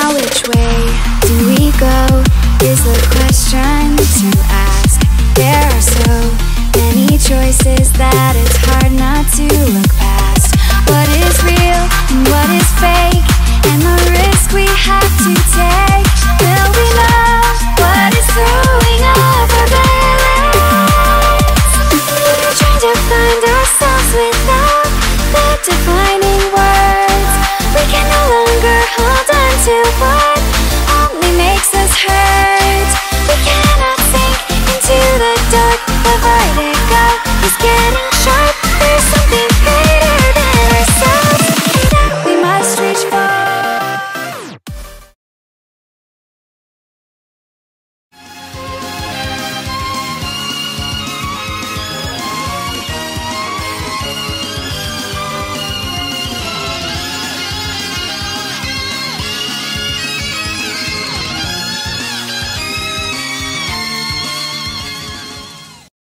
Now which way do we go is the question to ask. There are so many choices that it's hard not to look past. What is real and what is fake, and the risk we have to take. Will we know what is throwing off our balance? We're trying to find ourselves without the defining words. We can no longer hold on to what